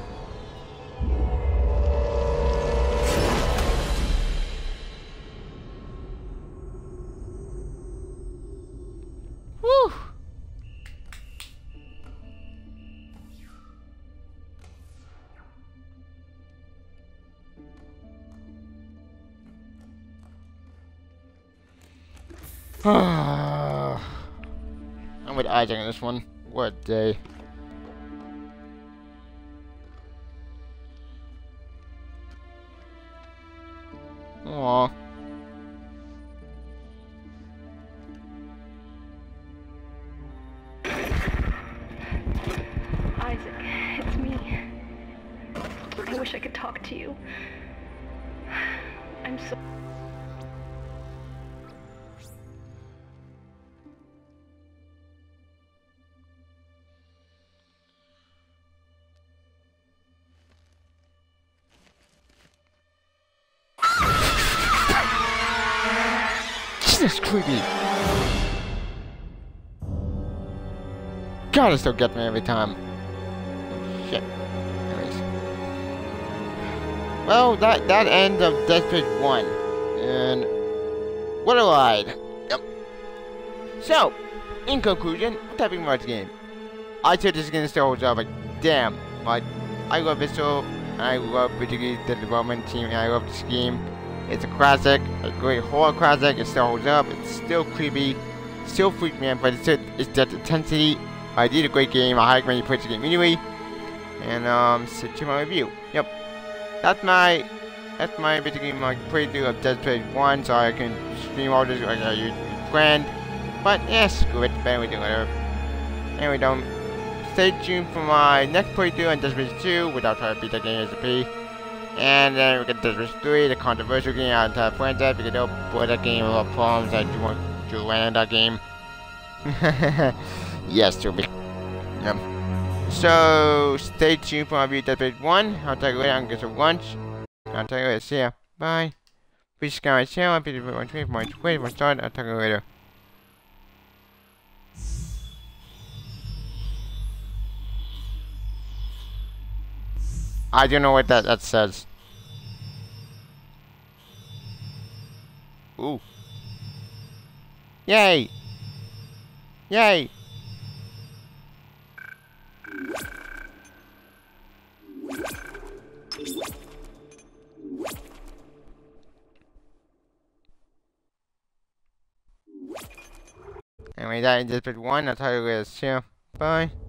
Woo! I'm with Isaac on this one. What a day. Aww. Isaac, it's me. I wish I could talk to you. I'm so... That's creepy. God, it still gets me every time. Shit. Anyways. Well, that ends of Dead Space 1. And what a ride. Yep. So, in conclusion, what type of March game? I said this game still holds up, like, damn. Like, I love Visceral, and I love particularly the development team, and I love this game. It's a classic, a great horror classic. It still holds up. It's still creepy, still freaks me out, but it's that intensity. I did a great game. I highly recommend you play this game anyway. And sit to my review. Yep, that's my basically my playthrough of Dead Space 1, so I can stream all this like you planned. But yeah, screw it. Better we do whatever. Anyway, don't stay tuned for my next playthrough on Dead Space 2, without trying to beat that game as a P. And then we get Dead Space 3, the controversial game out of Fuente, because they'll put that game with all problems that you want to land that game. Yes, stupid. Yep. So, stay tuned for my review of Dead Space 1. I'll tell you later, I'm gonna get some lunch. I'll tell you later, see ya. Bye. Please subscribe to my channel, please put my tweet for my start. I'll tell you later. I don't know what that says. Ooh. Yay! Yay! Anyway, that is Dead Space 1. I'll tell you later. See ya. Bye.